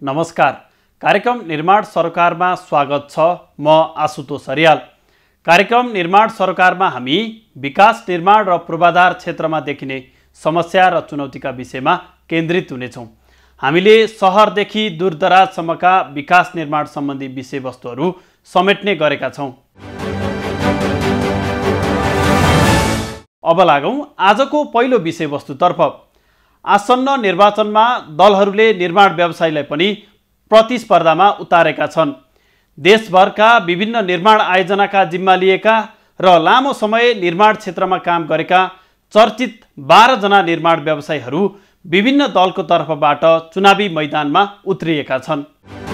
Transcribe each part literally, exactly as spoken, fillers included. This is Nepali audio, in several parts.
नमस्कार। कार्यक्रम निर्माण सरकारमा स्वागत छ। म आशुतोष हरियाल। कार्यक्रम निर्माण सरकारमा हामी विकास निर्माण र पूर्वाधार क्षेत्रमा देखिने समस्या र चुनौतीका विषयमा केन्द्रित हुनेछौँ। हामीले शहरदेखि दूरदराजसम्मका विकास निर्माण सम्बन्धी विषयवस्तुहरू समेट्ने गरेका छौँ। अब लागौँ आजको पहिलो विषयवस्तुतर्फ। आसन्न निर्वाचनमा दलहरूले निर्माण व्यवसायलाई पनि प्रतिस्पर्धामा उतारेका छन्। देशभरका विभिन्न निर्माण आयोजनाका जिम्मा लिएका र लामो समय निर्माण क्षेत्रमा काम गरेका चर्चित बाह्र जना निर्माण व्यवसायीहरू विभिन्न दलको तर्फबाट चुनावी मैदानमा उत्रिएका छन्।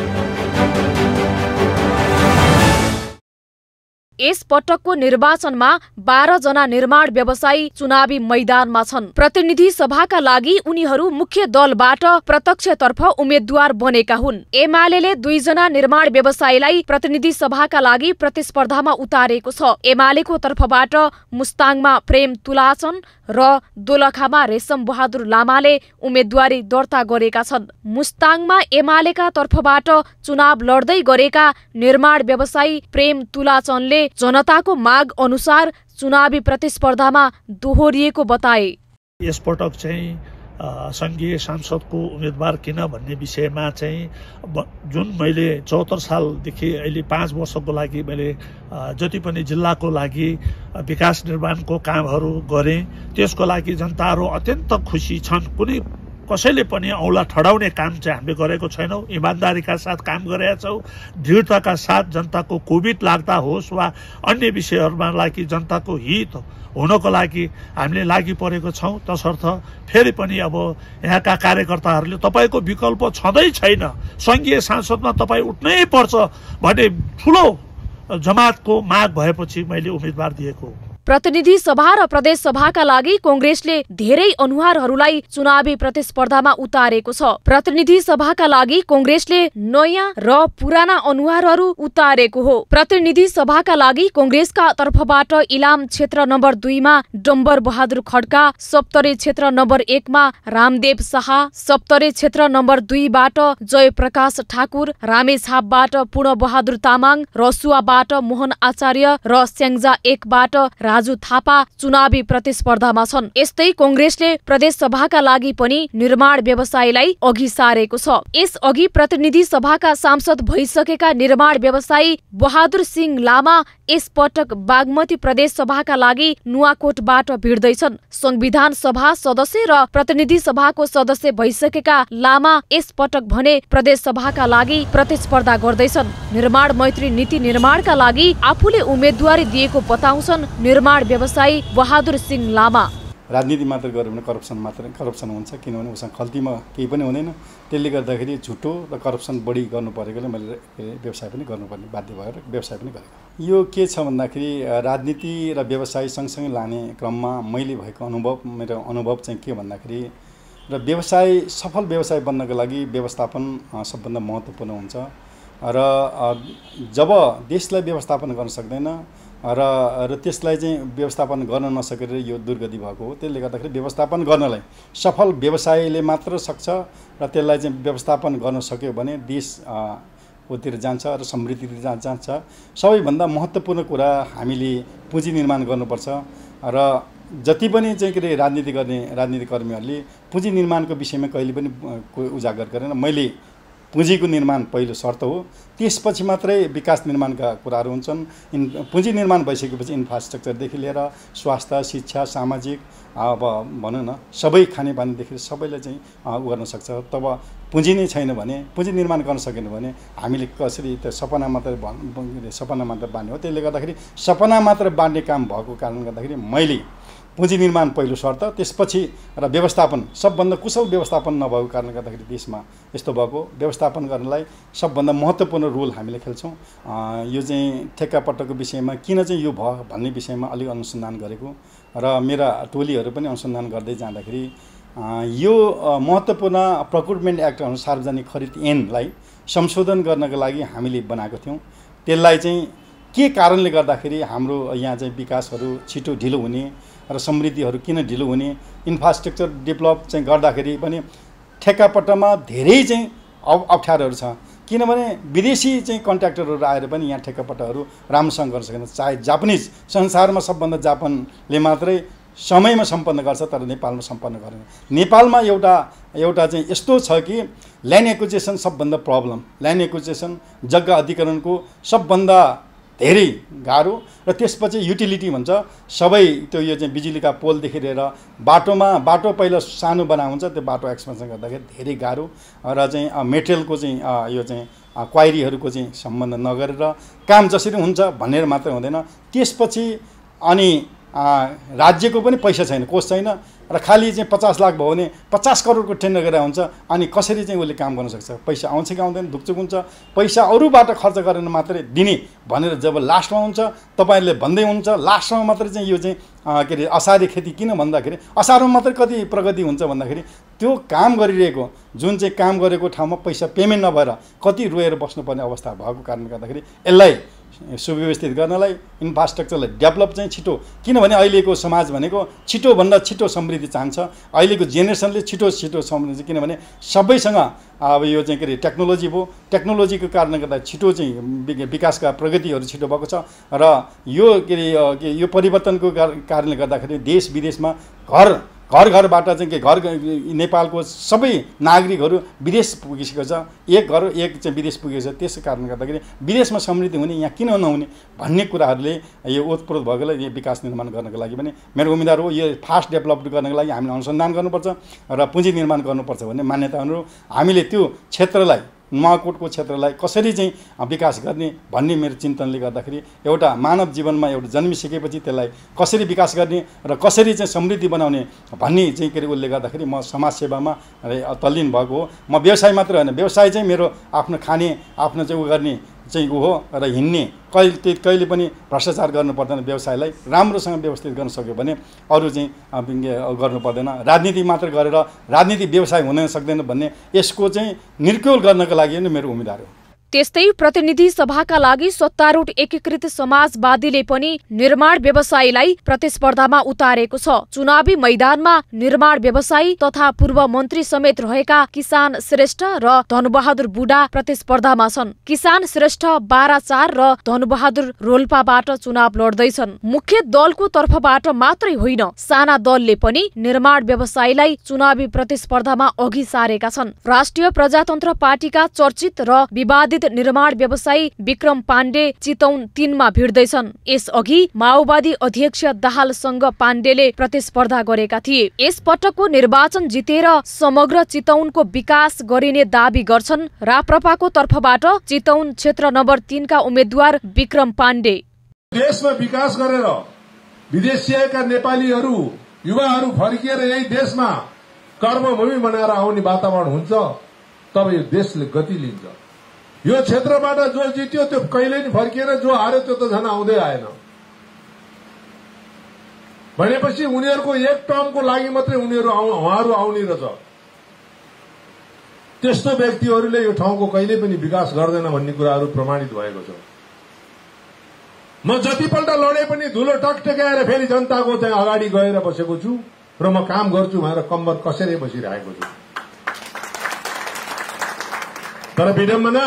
यस पटकको निर्वाचनमा बाह्र जना निर्माण व्यवसायी चुनावी मैदानमा छन्। प्रतिनिधि सभाका लागि उनीहरू मुख्य दलबाट प्रत्यक्षतर्फ उम्मेद्वार बनेका हुन्। एमाले दुईजना निर्माण व्यवसायीलाई प्रतिनिधि सभाका लागि प्रतिस्पर्धामा उतारेको छ। एमालेको तर्फबाट मुस्ताङमा प्रेम तुलाचन र दोलखामा रेशम बहादुर लामाले उम्मेद्वारी दर्ता गरेका छन्। मुस्ताङमा एमालेका तर्फबाट चुनाव लड्दै गरेका निर्माण व्यवसायी प्रेम तुलाचनले जनताको माग अनुसार चुनावी प्रतिस्पर्धामा दोहोरिएको बताए। यसपटक चाहिँ संघीय सांसदको उम्मेदवार किन भन्ने विषयमा चाहिँ जुन मैले चौहत्तर सालदेखि अहिले पाँच वर्षको लागि मैले जति पनि जिल्लाको लागि विकास निर्माणको कामहरू गरेँ, त्यसको लागि जनताहरू अत्यन्त खुसी छन्। कुनै कसैले पनि औँला ठडाउने काम चाहिँ हामीले गरेको छैनौँ। इमान्दारीका साथ काम गरेका छौँ। दृढताका साथ जनताको कोभिड लाग्दा होस् वा अन्य विषयहरूमा लागि जनताको हित हुनको लागि हामीले लागि परेको छौँ। तसर्थ फेरि पनि अब यहाँका कार्यकर्ताहरूले तपाईँको विकल्प छँदै छैन, सङ्घीय सांसदमा तपाईँ उठ्नै पर्छ भन्ने ठुलो जमातको माग भएपछि मैले उम्मेदवार दिएको। प्रतिनिधि सभा र प्रदेश सभाका लागि कांग्रेसले धेरै अनुहारहरूलाई चुनावी प्रतिस्पर्धामा उतारेको छ। प्रतिनिधि सभाका लागि कांग्रेसले नयाँ र पुराना अनुहारहरू उतारेको हो। प्रतिनिधि सभाका लागि कांग्रेसका तर्फबाट इलाम क्षेत्र नम्बर दुईमा डम्बर बहादुर खड्का, सप्तरी क्षेत्र नम्बर एकमा रामदेव शाह, सप्तरी क्षेत्र नम्बर दुईबाट जयप्रकाश ठाकुर, रामेछापबाट पूर्ण बहादुर तामाङ, रसुवाबाट मोहन आचार्य र स्याङ्जा एकबाट राजु थापा चुनावी प्रतिस्पर्धामा छन्। यस्तै कांग्रेसले प्रदेश सभाका लागि पनि निर्माण व्यवसायीलाई अघि सारेको छ। यस अघि प्रतिनिधि सभाका सांसद भइसकेका निर्माण व्यवसायी बहादुर सिंह लामा यस पटक बागमती प्रदेश सभाका लागि नुवाकोटबाट भिड्दैछन्। संविधान सभा सदस्य र प्रतिनिधि सभाको सदस्य भइसकेका लामा यस पटक भने प्रदेश सभाका लागि प्रतिस्पर्धा गर्दैछन्। निर्माण मैत्री नीति निर्माणका लागि आफूले उम्मेदवारी दिएको बताउँछन् निर्माण व्यवसायी बहादुर सिंह लामा। राजनीति मात्र गर्यो भने करप्सन मात्र करप्सन हुन्छ, किनभने उसँग खल्तीमा केही पनि हुँदैन। त्यसले गर्दाखेरि झुटो र करप्सन बढी गर्नु परेकोले मैले व्यवसाय पनि गर्नुपर्ने बाध्य भएर व्यवसाय पनि गरेको। यो के छ भन्दाखेरि राजनीति र व्यवसाय सँगसँगै लाने क्रममा मैले भएको अनुभव मेरो अनुभव चाहिँ के भन्दाखेरि र व्यवसाय सफल व्यवसाय बन्नको लागि व्यवस्थापन सबभन्दा महत्त्वपूर्ण हुन्छ र जब देशलाई व्यवस्थापन गर्न सक्दैन र र त्यसलाई चाहिँ व्यवस्थापन गर्न नसकेर यो दुर्गति भएको हो। त्यसले गर्दाखेरि व्यवस्थापन गर्नलाई सफल व्यवसायले मात्र सक्छ र त्यसलाई चाहिँ व्यवस्थापन गर्न सक्यो भने देश उतिर जान्छ र समृद्धितिर जा जान्छ। सबैभन्दा महत्त्वपूर्ण कुरा हामीले पुँजी निर्माण गर्नुपर्छ र जति पनि चाहिँ के अरे राजनीति गर्ने राजनीतिकर्मीहरूले पुँजी निर्माणको विषयमा कहिले पनि उजागर गरेन। मैले पुँजीको निर्माण पहिलो शर्त हो, त्यसपछि मात्रै विकास निर्माणका कुराहरू हुन्छन्। इन पुँजी निर्माण भइसकेपछि इन्फ्रास्ट्रक्चरदेखि लिएर स्वास्थ्य, शिक्षा, सामाजिक अब भनौँ न सबै खानेपानीदेखि सबैलाई चाहिँ उ गर्न सक्छ। तब पुँजी नै छैन भने, पुँजी निर्माण गर्न सकेन भने हामीले कसरी त्यो सपना मात्र सपना मात्र बाँड्ने हो। त्यसले गर्दाखेरि सपना मात्र बाँड्ने काम भएको कारणले गर्दाखेरि मैले पुँजी निर्माण पहिलो शर्त, त्यसपछि र व्यवस्थापन सबभन्दा कुशल व्यवस्थापन नभएको कारणले गर्दाखेरि देशमा यस्तो भएको। व्यवस्थापन गर्नलाई सबभन्दा महत्त्वपूर्ण रोल हामीले खेल्छौँ। यो चाहिँ ठेक्कापट्टको विषयमा किन चाहिँ यो भयो भन्ने विषयमा अलिक अनुसन्धान गरेको र मेरा टोलीहरू पनि अनुसन्धान गर्दै जाँदाखेरि यो महत्त्वपूर्ण प्रोक्युरमेन्ट एक्ट अनुसार सार्वजनिक खरिद ऐनलाई संशोधन गर्नको लागि हामीले बनाएको थियौँ। त्यसलाई चाहिँ के कारणले गर्दाखेरि हाम्रो यहाँ चाहिँ विकासहरू छिटो ढिलो हुने र समृद्धिहरू किन ढिलो हुने, इन्फ्रास्ट्रक्चर डेभलप चाहिँ गर्दाखेरि पनि ठेक्कापट्टामा धेरै चाहिँ अप्ठ्यारोहरू छ। किनभने विदेशी चाहिँ कन्ट्र्याक्टरहरू आएर पनि यहाँ ठेक्कापट्टाहरू राम्रोसँग गर्न सकेन। चाहे जापानिज, संसारमा सबभन्दा जापानले मात्रै समयमा सम्पन्न गर्छ, तर नेपालमा सम्पन्न गरेन। नेपालमा एउटा एउटा चाहिँ यस्तो छ कि ल्यान्ड एक्विजिसन सबभन्दा प्रब्लम, ल्यान्ड एक्विजिसन जग्गा अधिकरणको सबभन्दा धेरै गाह्रो, र त्यसपछि युटिलिटी भन्छ सबै त्यो यो चाहिँ बिजुलीका पोलदेखि लिएर बाटोमा बाटो पहिला सानो बनाउँछ, त्यो बाटो एक्सपेन्सन गर्दाखेरि धेरै गाह्रो, र चाहिँ मेटेरियलको चाहिँ यो चाहिँ क्वाइरीहरूको चाहिँ सम्बन्ध नगरेर काम जसरी हुन्छ भनेर मात्रै हुँदैन। त्यसपछि अनि राज्यको पनि पैसा छैन, कोष छैन, र खालि चाहिँ पचास लाख भयो भने पचास करोडको टेन्डर गरेर हुन्छ, अनि कसरी चाहिँ उसले काम गर्न सक्छ? पैसा आउँछ कि आउँदैन, धुकचुक हुन्छ, पैसा अरूबाट खर्च गरेर मात्रै दिने भनेर जब लास्टमा हुन्छ तपाईँहरूले भन्दै हुन्छ, लास्टमा मात्रै चाहिँ यो चाहिँ के अरे असारे खेती किन भन्दाखेरि असारमा मात्रै कति प्रगति हुन्छ भन्दाखेरि त्यो काम गरिरहेको जुन चाहिँ काम गरेको ठाउँमा पैसा पेमेन्ट नभएर कति रोएर बस्नुपर्ने अवस्था भएको कारणले गर्दाखेरि यसलाई सुव्यवस्थित गर्नलाई, इन्फ्रास्ट्रक्चरलाई डेभलप चाहिँ छिटो, किनभने अहिलेको समाज भनेको छिटोभन्दा छिटो समृद्धि चाहन्छ। अहिलेको जेनेरेसनले छिटो छिटो समृद्धि, किनभने सबैसँग अब यो चाहिँ के अरे टेक्नोलोजी भयो, टेक्नोलोजीको कारणले गर्दा छिटो चाहिँ विकासका प्रगतिहरू छिटो भएको छ, र यो के अरे यो परिवर्तनको कारणले गर्दाखेरि देश विदेशमा घर घर घरबाट चाहिँ के घर नेपालको सबै नागरिकहरू विदेश पुगिसकेको छ, एक घर एक चाहिँ विदेश पुगेको छ। त्यसै कारणले गर्दाखेरि विदेशमा समृद्धि हुने यहाँ किन नहुने भन्ने कुराहरूले यो ओतप्रोत भएकोलाई यो विकास निर्माण गर्नको लागि पनि मेरो उम्मेदवार हो। यो फास्ट डेभलप गर्नको लागि हामीले अनुसन्धान गर्नुपर्छ र पुँजी निर्माण गर्नुपर्छ भन्ने मान्यता अनुरूप हामीले त्यो क्षेत्रलाई, नुवाकोटको क्षेत्रलाई कसरी चाहिँ विकास गर्ने भन्ने मेरो चिन्तनले गर्दाखेरि एउटा मानव जीवनमा एउटा जन्मिसकेपछि त्यसलाई कसरी विकास गर्ने र कसरी चाहिँ समृद्धि बनाउने भन्ने चाहिँ के अरे उसले गर्दाखेरि म समाजसेवामा तल्लीन भएको हो। म व्यवसाय मात्र होइन, व्यवसाय चाहिँ मेरो आफ्नो खाने आफ्नो चाहिँ उ गर्ने चाहिँ ऊ हो, र हिँड्ने कहिले कहिले पनि भ्रष्टाचार गर्नु पर्दैन। व्यवसायलाई राम्रोसँग व्यवस्थित गर्न सक्यो भने अरू चाहिँ गर्नु पर्दैन। राजनीति मात्र गरेर राजनीति व्यवसाय हुन सक्दैन भन्ने यसको चाहिँ निर्क्युल गर्नको लागि नै मेरो उम्मेदवार हो। त्यस्तै प्रतिनिधि सभाका लागि सत्तारूढ एकीकृत समाजवादीले पनि निर्माण व्यवसायीलाई प्रतिस्पर्धामा उतारेको छ। चुनावी मैदानमा निर्माण व्यवसायी तथा पूर्व मन्त्री समेत रहेका किसान श्रेष्ठ र धनबहादुर बुढा प्रतिस्पर्धामा छन्। किसान श्रेष्ठ बाह्र चार र धनबहादुर रोल्पाबाट चुनाव लड्दैछन्। मुख्य दलको तर्फबाट मात्रै होइन, साना दलले पनि निर्माण व्यवसायीलाई चुनावी प्रतिस्पर्धामा अघि सारेका छन्। राष्ट्रिय प्रजातन्त्र पार्टीका चर्चित र विवादित निर्माण व्यवसायी विक्रम पाण्डे चितौन तीनमा भिड्दैछन्। यसअघि माओवादी अध्यक्ष दाहालसँग पाण्डेले प्रतिस्पर्धा गरेका थिए। यस पटकको निर्वाचन जितेर समग्र चितौनको विकास गरिने दावी गर्छन् राप्रपाको तर्फबाट चितौन क्षेत्र नम्बर तीनका उम्मेद्वार विक्रम पाण्डे। देशमा विकास गरेर विदेशिएका नेपालीहरू युवाहरू फर्किएर यही देशमा कर्मभूमि बनाएर आउने वातावरण हुन्छ, तब यो देशले गति लिन्छ। यो क्षेत्रबाट जो जित्यो त्यो कहिले नि फर्किएर, जो हार्यो त्यो त झन् आउँदै आएन भनेपछि उनीहरूको एक टर्मको लागि मात्रै उनीहरू उहाँहरू आउने रहेछ। त्यस्तो व्यक्तिहरूले यो ठाउँको कहिले पनि विकास गर्दैन भन्ने कुराहरू प्रमाणित भएको छ। म जतिपल्ट लडे पनि धुलो टकटकाएर फेरि जनताको चाहिँ अगाडि गएर बसेको छु र म काम गर्छु भनेर कम्बर कसेरै बसिरहेको छु। तर विडम्बना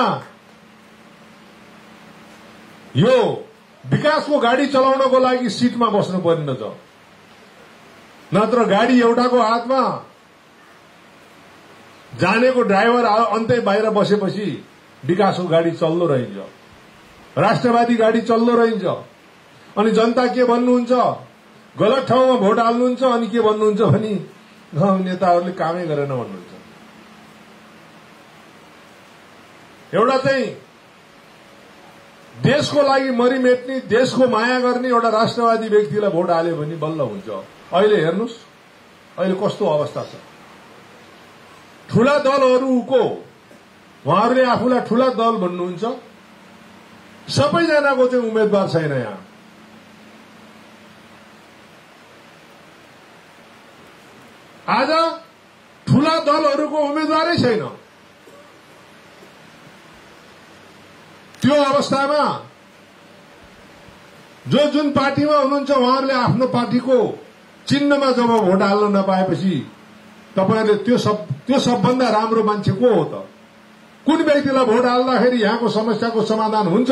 यो विकासको गाडी चलाउनको लागि सिटमा बस्नु पर्ने छ, नत्र गाडी एउटाको हातमा जानेको ड्राइभर अन्तै बाहिर बसेपछि विकासको गाडी चल्दो रहन्छ, राष्ट्रवादी गाडी चल्दो रहन्छ। अनि जनता के भन्नुहुन्छ, गलत ठाउँमा भोट हाल्नुहुन्छ, अनि के भन्नुहुन्छ भने नेताहरूले कामै गरेन भन्नुहुन्छ। एउटा चाहिँ देशको लागि मरिमेट्ने, देशको माया गर्ने एउटा राष्ट्रवादी व्यक्तिलाई भोट हाल्यो भने बल्ल हुन्छ। अहिले हेर्नुहोस् अहिले कस्तो अवस्था छ। ठूला दलहरूको उहाँहरूले आफूलाई ठूला दल भन्नुहुन्छ, सबैजनाको चाहिँ उम्मेद्वार छैन। यहाँ आज ठूला दलहरूको उम्मेद्वारै छैन। त्यो अवस्थामा जो जुन पार्टीमा हुनुहुन्छ उहाँहरूले आफ्नो पार्टीको चिन्हमा जब भोट हाल्न नपाएपछि तपाईहरुले त्यो सब त्यो सबभन्दा राम्रो मान्छे को हो त? कुन व्यक्तिलाई भोट हाल्दाखेरि यहाँको समस्याको समाधान हुन्छ?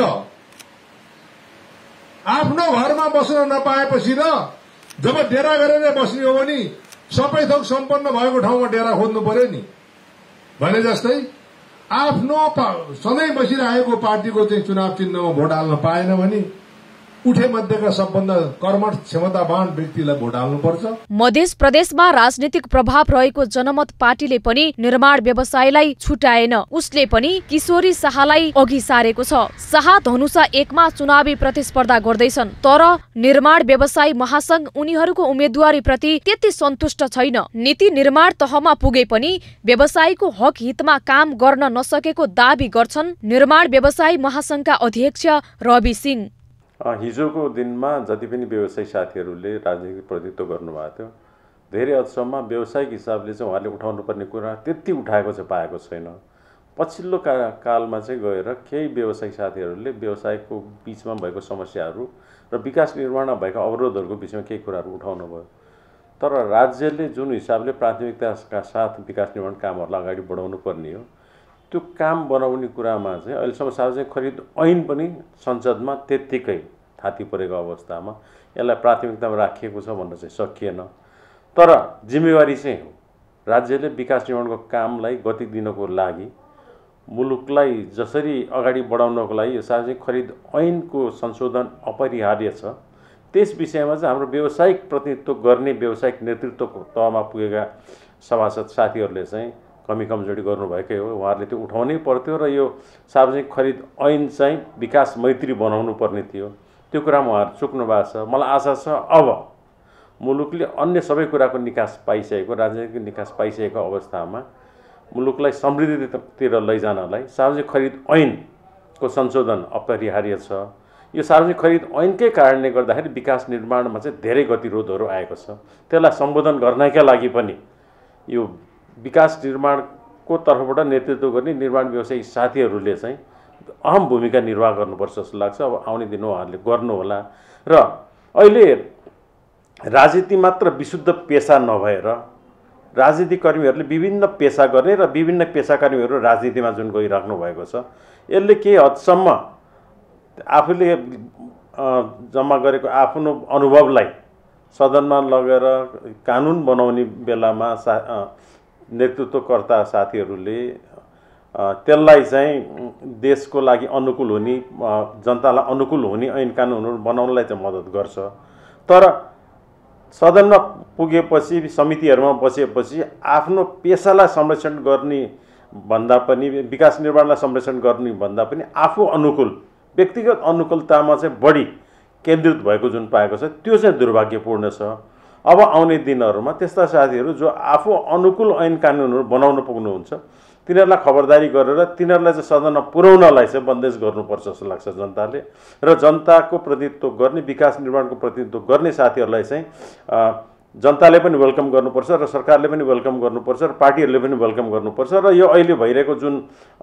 आफ्नो घरमा बस्न नपाएपछि र जब डेरा गरेर बस्ने हो भने सबै थोक सम्पन्न भएको ठाउँमा डेरा खोज्नु पर्यो नि। भने जस्तै आफ्नो सधैँ बसिरहेको पार्टीको चाहिँ चुनाव चिन्हमा भोट हाल्न पाएन भने उठे मध्येका सबभन्दा कर्मठ क्षमतावान व्यक्तिलाई भोट हाल्नुपर्छ। मध्य प्रदेशमा राजनीतिक प्रभाव रहेको जनमत पार्टीले पनि निर्माण व्यवसायलाई छुटाएन। उसले पनि किशोरी शाहलाई अघि सारेको छ। शाह धनुषा एकमा चुनावी प्रतिस्पर्धा गर्दैछन्, तर निर्माण व्यवसायी महासंघ उनीहरूको उम्मेद्वारी प्रति त्यति सन्तुष्ट छैन। नीति निर्माण तहमा पुगे पनि व्यवसायीको हक हितमा काम गर्न नसकेको दावी गर्छन् निर्माण व्यवसायी महासंघका अध्यक्ष रवि सिंह। हिजोको दिनमा जति पनि व्यवसायी साथीहरूले राजनीतिक प्रतिनिधित्व गर्नुभएको थियो, धेरै हदसम्म व्यावसायिक हिसाबले चाहिँ उहाँले उठाउनु पर्ने कुरा त्यति उठाएको चाहिँ पाएको छैन। पछिल्लो का कालमा चाहिँ गएर केही व्यवसायिक साथीहरूले व्यवसायको बिचमा भएको समस्याहरू र विकास निर्माणमा भएका अवरोधहरूको बिचमा केही कुराहरू उठाउनु भयो। तर राज्यले जुन हिसाबले प्राथमिकताका साथ विकास निर्माण कामहरूलाई अगाडि बढाउनु पर्ने हो, त्यो काम बनाउने कुरामा चाहिँ अहिलेसम्म सार्वजनिक खरिद ऐन पनि संसदमा त्यत्तिकै थाती परेको अवस्थामा यसलाई प्राथमिकतामा राखिएको छ भन्न चाहिँ सकिएन। तर जिम्मेवारी चाहिँ हो राज्यले विकास निर्माणको कामलाई गति दिनको लागि, मुलुकलाई जसरी अगाडि बढाउनको लागि यो सार्वजनिक खरिद ऐनको संशोधन अपरिहार्य छ। त्यस विषयमा चाहिँ हाम्रो व्यावसायिक प्रतिनिधित्व गर्ने व्यावसायिक नेतृत्वको तहमा पुगेका सभासद साथीहरूले चाहिँ कमी कमजोरी गर्नुभएकै हो। उहाँहरूले त्यो उठाउनै पर्थ्यो र यो सार्वजनिक खरिद ऐन चाहिँ विकास मैत्री बनाउनु पर्ने थियो। त्यो कुरामा उहाँहरू चुक्नु भएको छ। मलाई आशा छ अब मुलुकले अन्य सबै कुराको निकास पाइसकेको, राजनीतिक निकास पाइसकेको अवस्थामा मुलुकलाई समृद्धितिर लैजानलाई सार्वजनिक खरिद ऐनको संशोधन अपरिहार्य छ। यो सार्वजनिक खरिद ऐनकै कारणले गर्दाखेरि विकास निर्माणमा चाहिँ धेरै गतिरोधहरू आएको छ। त्यसलाई सम्बोधन गर्नका लागि पनि यो विकास निर्माणको तर्फबाट नेतृत्व गर्ने निर्माण व्यवसायी साथीहरूले चाहिँ अहम भूमिका निर्वाह गर्नुपर्छ जस्तो लाग्छ। अब आउने दिन उहाँहरूले गर्नुहोला। र अहिले राजनीति मात्र विशुद्ध पेसा नभएर राजनीतिक कर्मीहरूले विभिन्न पेसा गर्ने र विभिन्न पेसाकर्मीहरू राजनीतिमा जुन गइराख्नु भएको छ, यसले केही हदसम्म आफूले जम्मा गरेको आफ्नो अनुभवलाई सदनमा लगेर कानुन बनाउने बेलामा सा नेतृत्वकर्ता साथीहरूले त्यसलाई चाहिँ देशको लागि अनुकूल हुने, जनतालाई अनुकूल हुने ऐन कानुनहरू बनाउनलाई चाहिँ मद्दत गर्छ। तर सदनमा पुगेपछि, समितिहरूमा बसेपछि आफ्नो पेसालाई संरक्षण गर्ने भन्दा पनि, विकास निर्माणलाई संरक्षण गर्ने भन्दा पनि आफू अनुकूल, व्यक्तिगत अनुकूलतामा चाहिँ बढी केन्द्रित भएको जुन पाएको छ, त्यो चाहिँ दुर्भाग्यपूर्ण छ। अब आउने दिनहरूमा त्यस्ता साथीहरू जो आफू अनुकूल ऐन कानुनहरू बनाउन पुग्नुहुन्छ, तिनीहरूलाई खबरदारी गरेर तिनीहरूलाई चाहिँ सदनमा पुर्याउनलाई चाहिँ बन्देज गर्नुपर्छ जस्तो लाग्छ जनताले। र जनताको प्रतिनिधित्व गर्ने, विकास निर्माणको प्रतिनिधित्व गर्ने साथीहरूलाई चाहिँ जनताले पनि वेलकम गर्नुपर्छ र सरकारले पनि वेलकम गर्नुपर्छ र पार्टीहरूले पनि वेलकम गर्नुपर्छ। र यो अहिले भइरहेको जुन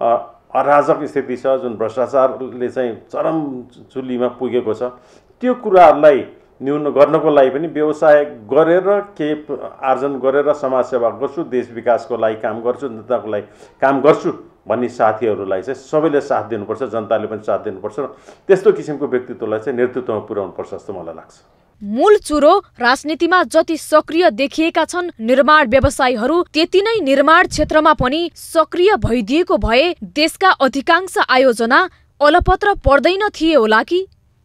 अराजक स्थिति छ, जुन भ्रष्टाचारले चाहिँ चरम चुलीमा पुगेको छ, त्यो कुराहरूलाई न्यून गर्नको लागि पनि व्यवसाय गरेर के आर्जन गरेर समाजसेवा गर्छु, देश विकासको लागि काम गर्छु, जनताको लागि काम गर्छु भन्ने साथीहरूलाई चाहिँ सबैले साथ दिनुपर्छ, जनताले पनि साथ दिनुपर्छ र त्यस्तो किसिमको व्यक्तित्वलाई चाहिँ नेतृत्वमा पुर्याउनुपर्छ जस्तो मलाई लाग्छ। मूल चुरो राजनीतिमा जति सक्रिय देखिएका छन् निर्माण व्यवसायीहरू, त्यति नै निर्माण क्षेत्रमा पनि सक्रिय भइदिएको भए देशका अधिकांश आयोजना अलपत्र पर्दैन थिए होला कि?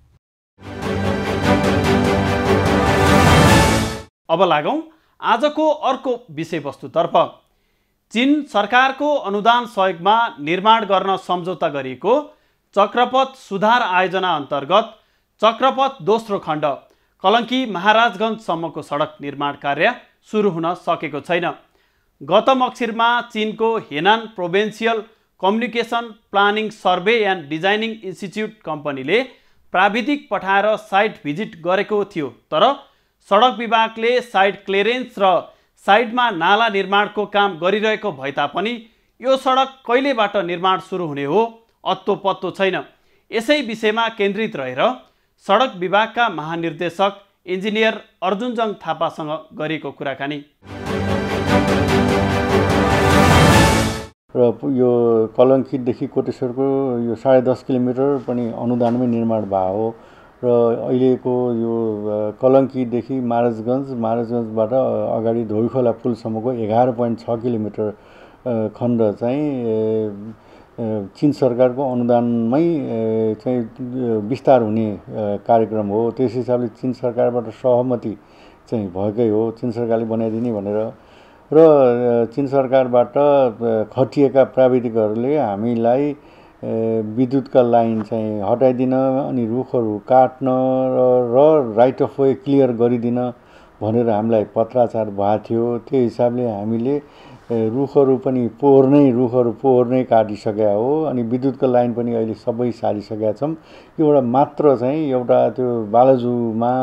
अब लागौं आजको अर्को विषयवस्तुतर्फ। चीन सरकारको अनुदान सहयोगमा निर्माण गर्न सम्झौता गरिएको चक्रपथ सुधार आयोजना अन्तर्गत चक्रपथ दोस्रो खण्ड कलङ्की महाराजगञ्जसम्मको सडक निर्माण कार्य सुरु हुन सकेको छैन। गत मक्सिरमा चीनको Henan provincial communication planning survey and designing institute कम्पनीले प्राविधिक पठाएर साइट भिजिट गरेको थियो, तर सडक विभागले साइट क्लियरेन्स र साइडमा नाला निर्माणको काम गरिरहेको भए तापनि यो सडक कहिलेबाट निर्माण सुरु हुने हो अत्तो पत्तो छैन। यसै विषयमा केन्द्रित रहेर सडक विभागका महानिर्देशक इन्जिनियर अर्जुनजङ थापासँग गरिएको कुराकानी। र यो कलङ्कीदेखि कोटेश्वरको यो साढे दस किलोमिटर पनि अनुदानमै निर्माण भएको हो र अहिलेको यो कलङ्कीदेखि महाराजगञ्ज महाराजगञ्जबाट अगाडि धोबीखोला पुलसम्मको एघार पोइन्ट छ किलोमिटर खण्ड चाहिँ चीन सरकारको अनुदानमै चाहिँ विस्तार हुने कार्यक्रम हो। त्यस हिसाबले चीन सरकारबाट सहमति चाहिँ भएकै हो, चीन सरकारले बनाइदिने भनेर। र चीन सरकारबाट खटिएका प्राविधिकहरूले हामीलाई विद्युतका लाइन चाहिँ हटाइदिन अनि रुखहरू काट्न र राइट अफ वे क्लियर गरिदिन भनेर हामीलाई पत्राचार भएको थियो। त्यो हिसाबले हामीले रुखहरू पनि पोहोर नै रुखहरू पोहोर नै काटिसकेका हो अनि विद्युतको लाइन पनि अहिले सबै सारिसकेका छौँ। एउटा मात्र चाहिँ एउटा त्यो बालाजुमा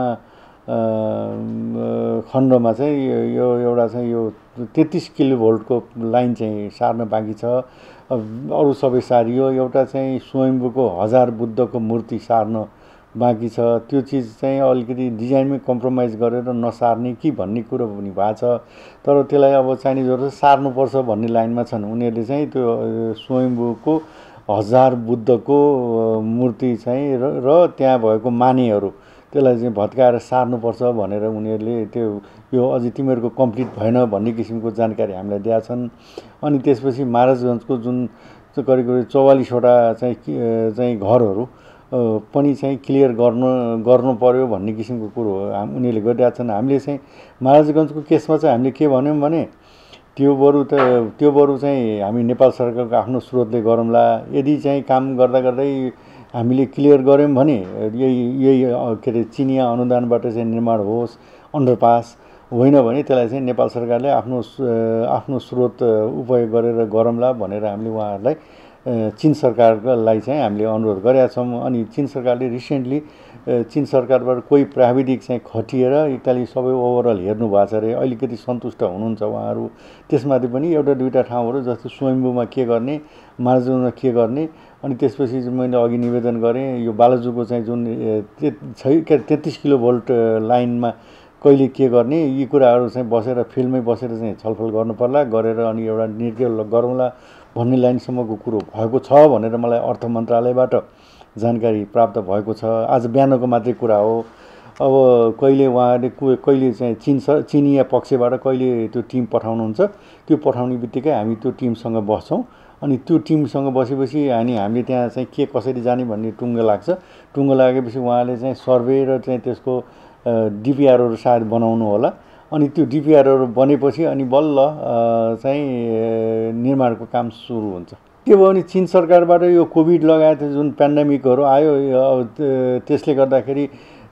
खण्डमा चाहिँ यो एउटा चाहिँ यो तेत्तिस किलो भोल्टको लाइन चाहिँ सार्न बाँकी छ। अरू सबै सारियो। एउटा चाहिँ स्वयम्भूको हजार बुद्धको मूर्ति सार्न बाँकी छ। त्यो चिज चाहिँ अलिकति डिजाइनमै कम्प्रोमाइज गरेर नसार्ने कि भन्ने कुरो पनि भएको छ। तर त्यसलाई अब चाइनिजहरू सार्नुपर्छ भन्ने लाइनमा छन्। उनीहरूले चाहिँ त्यो स्वयम्भूको हजार बुद्धको मूर्ति चाहिँ र, र त्यहाँ भएको मानेहरू त्यसलाई चाहिँ भत्काएर सार्नुपर्छ भनेर उनीहरूले त्यो यो अझै तिमीहरूको कम्प्लिट भएन भन्ने किसिमको जानकारी हामीलाई दिएका छन्। अनि त्यसपछि महाराजगञ्जको जुन करिब करिब चौवालिसवटा चाहिँ चाहिँ घरहरू पनि चाहिँ क्लियर गर्न गर्नु पर्यो भन्ने किसिमको कुरो हो हाम उनीहरूले गरिरहेका छन्। हामीले चाहिँ महाराजगञ्जको केसमा चाहिँ हामीले के भन्यौँ भने त्यो बरु त त्यो बरु चाहिँ हामी नेपाल सरकारको आफ्नो स्रोतले गरौँला। यदि चाहिँ काम गर्दा गर्दै हामीले क्लियर गऱ्यौँ भने यही यही के अरे चिनिया अनुदानबाट चाहिँ निर्माण होस् अन्डरपास, होइन भने त्यसलाई चाहिँ नेपाल सरकारले आफ्नो आफ्नो स्रोत उपयोग गरेर गरौँला भनेर हामीले उहाँहरूलाई चीन सरकारलाई चाहिँ हामीले अनुरोध गरेका छौँ। अनि चीन सरकारले रिसेन्टली चीन सरकारबाट कोही प्राविधिक चाहिँ खटिएर इत्यादि सबै ओभरअल हेर्नु भएको छ अरे। अलिकति सन्तुष्ट हुनुहुन्छ उहाँहरू। त्यसमाथि पनि एउटा दुईवटा ठाउँहरू जस्तो स्वयम्भूमा के गर्ने, महाराजगञ्जमा के गर्ने, अनि त्यसपछि मैले अघि निवेदन गरेँ यो बालाजुको चाहिँ जुन तेत्तिस किलो भोल्ट लाइनमा कहिले के गर्ने यी कुराहरू चाहिँ बसेर फिल्डमै बसेर चाहिँ छलफल गर्नु पर्ला, गरेर अनि एउटा निर्णय गरौँला भन्ने लाइनसम्मको कुरो भएको छ भनेर मलाई अर्थ मन्त्रालयबाट जानकारी प्राप्त भएको छ। आज बिहानको मात्रै कुरा हो। अब कहिले उहाँहरूले कहिले चाहिँ चीन चिनिया पक्षबाट कहिले त्यो टिम पठाउनुहुन्छ, त्यो पठाउने बित्तिकै हामी त्यो टिमसँग बस्छौँ। अनि त्यो टिमसँग बसेपछि अनि हामीले त्यहाँ चाहिँ के कसरी जाने भन्ने टुङ्गो लाग्छ। टुङ्गो लागेपछि उहाँले चाहिँ सर्वे र चाहिँ त्यसको डिपिआरहरू सायद बनाउनु होला। अनि त्यो डिपिआरहरू बनेपछि अनि बल्ल चाहिँ निर्माणको काम सुरु हुन्छ। के भयो भने चीन सरकारबाट यो कोभिड लगायत जुन पेन्डेमिकहरू आयो त्यसले गर्दाखेरि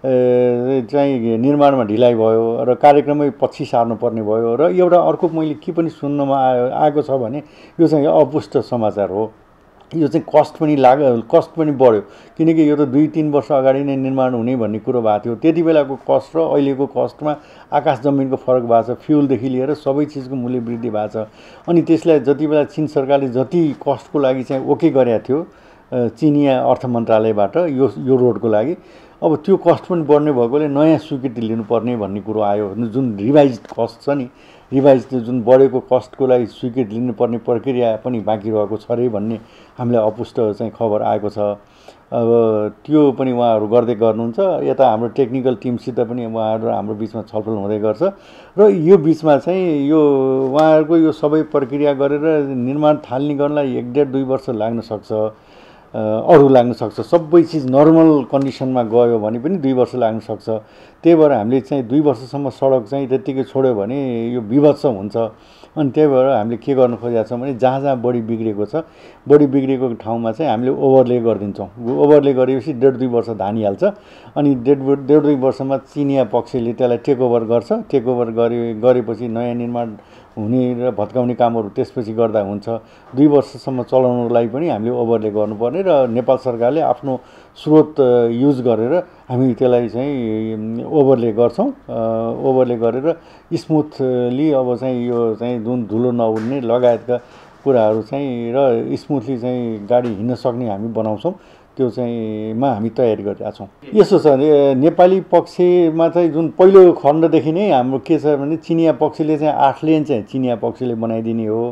चाहिँ निर्माणमा ढिलाइ भयो र कार्यक्रमै पछि सार्नुपर्ने भयो। र एउटा अर्को मैले के पनि सुन्नमा आयो आएको छ भने यो चाहिँ अपुष्ट समाचार हो। यो चाहिँ कस्ट पनि लाग कस्ट पनि बढ्यो किनकि यो त दुई तिन वर्ष अगाडि नै निर्माण हुने भन्ने कुरो भएको थियो। त्यति बेलाको कस्ट र अहिलेको कस्टमा आकाश जमिनको फरक भएको छ। फ्युलदेखि लिएर सबै चिजको मूल्य वृद्धि भएको छ। अनि त्यसलाई जति बेला चीन सरकारले जति कस्टको लागि चाहिँ ओके गरेको थियो चिनिया अर्थ मन्त्रालयबाट यो यो रोडको लागि, अब त्यो कस्ट पनि बढ्ने भएकोले नयाँ स्वीकृति लिनुपर्ने भन्ने कुरो आयो। जुन रिभाइज कस्ट छ नि, रिभाइज जुन बढेको कस्टको लागि स्वीकृति लिनुपर्ने प्रक्रिया पनि बाँकी रहेको छ अरे भन्ने हामीलाई अपुष्ट चाहिँ खबर आएको छ। अब त्यो पनि उहाँहरू गर्दै गर्नुहुन्छ। यता हाम्रो टेक्निकल टिमसित पनि उहाँहरू हाम्रो बिचमा छलफल हुँदै गर्छ र यो बिचमा चाहिँ यो उहाँहरूको यो सबै प्रक्रिया गरेर निर्माण थाल्ने गर्नलाई एक डेढ दुई वर्ष लाग्न सक्छ, अरू लाग्न सक्छ। सबै चिज नर्मल कन्डिसनमा गयो भने पनि दुई वर्ष लाग्न सक्छ। त्यही भएर हामीले चाहिँ दुई वर्षसम्म सडक चाहिँ त्यत्तिकै छोड्यो भने यो विभत्स हुन्छ। अनि त्यही भएर हामीले के गर्न खोजेका छौँ भने जहाँ जहाँ बढी बिग्रेको छ बढी बिग्रेको ठाउँमा चाहिँ हामीले ओभरले गरिदिन्छौँ। ओभरले गरेपछि डेढ दुई वर्ष धानिहाल्छ। अनि डेढ डेढ दुई वर्षमा चिनिया पक्षले त्यसलाई टेक ओभर गर्छ। टेक ओभर गरे गरेपछि नयाँ निर्माण हुने र भत्काउने कामहरू त्यसपछि गर्दा हुन्छ। दुई वर्षसम्म चलाउनको लागि पनि हामीले ओभरले गर्नुपर्ने र नेपाल सरकारले आफ्नो स्रोत युज गरेर हामी त्यसलाई चाहिँ ओभरले गर्छौँ। ओभरले गरेर स्मुथली अब चाहिँ यो चाहिँ जुन धुलो नउड्ने लगायतका कुराहरू चाहिँ र स्मुथली चाहिँ गाडी हिँड्न सक्ने हामी बनाउँछौँ। त्यो चाहिँ मा हामी तयारी गरिरहेका छौँ। यसो छ नेपाली पक्षमा चाहिँ जुन पहिलो खण्डदेखि नै हाम्रो के छ भने चिनिया पक्षले चाहिँ आठ लेन चाहिँ चिनिया पक्षले बनाइदिने हो।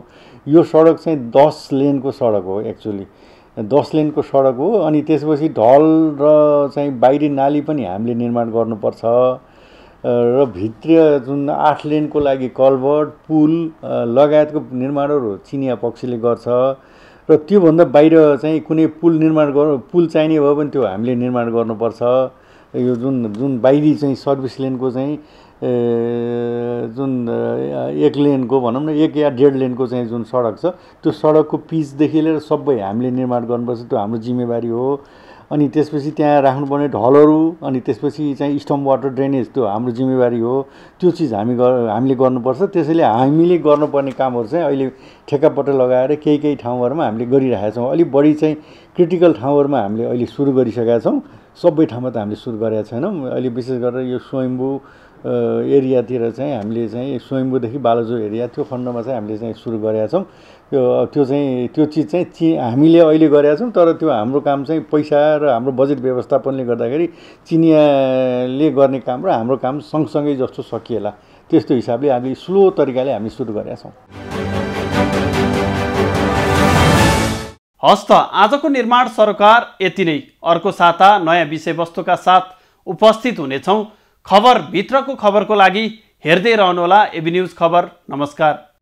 यो सडक चाहिँ दस लेनको सडक हो एक्चुअली, दस लेनको सडक हो। अनि त्यसपछि ढल र चाहिँ बाहिरी नाली पनि हामीले निर्माण गर्नुपर्छ र भित्र जुन आठ लेनको लागि कल्भर्ट पुल लगायतको निर्माणहरू चिनिया पक्षले गर्छ र त्योभन्दा बाहिर चाहिँ कुनै पुल निर्माण गर्नु पुल चाहिने भयो भने त्यो हामीले निर्माण गर्नुपर्छ। यो जुन जुन बाहिरी चाहिँ सर्भिस लेनको चाहिँ जुन एक लेनको भनौँ न एक या डेढ लेनको चाहिँ जुन सडक छ त्यो सडकको पिचदेखि लिएर सबै हामीले निर्माण गर्नुपर्छ, त्यो हाम्रो जिम्मेवारी हो। अनि त्यसपछि त्यहाँ राख्नुपर्ने ढलहरू अनि त्यसपछि चाहिँ स्टर्म वाटर ड्रेनेज त्यो हाम्रो जिम्मेवारी हो। त्यो चिज हामी हामीले गर्नुपर्छ। त्यसैले हामीले गर्नुपर्ने कामहरू चाहिँ अहिले ठेक्कापट्टा लगाएर केही केही ठाउँहरूमा हामीले गरिरहेका छौँ। अलिक बढी चाहिँ क्रिटिकल ठाउँहरूमा हामीले अहिले सुरु गरिसकेका छौँ, सबै ठाउँमा त हामीले सुरु गरेका छैनौँ। अहिले विशेष गरेर यो स्वयम्भू एरियातिर चाहिँ हामीले चाहिँ स्वयम्भूदेखि बालाजु एरिया त्यो खण्डमा चाहिँ हामीले चाहिँ सुरु गरेका छौँ। त्यो त्यो चाहिँ त्यो चिज चाहिँ चि हामीले अहिले गरेका छौँ, तर त्यो हाम्रो काम चाहिँ पैसा र हाम्रो बजेट व्यवस्थापनले गर्दाखेरि चिनियाले गर्ने काम र हाम्रो काम सँगसँगै जस्तो सकिएला त्यस्तो हिसाबले हामीले स्लो तरिकाले हामी सुरु गरेका छौँ। हस्त आजको निर्माण सरोकार यति नै। अर्को साता नयाँ विषयवस्तुका साथ उपस्थित हुनेछौँ। खबर भित्रको खबरको लागि हेर्दै रहनुहोला एबी न्युज खबर। नमस्कार।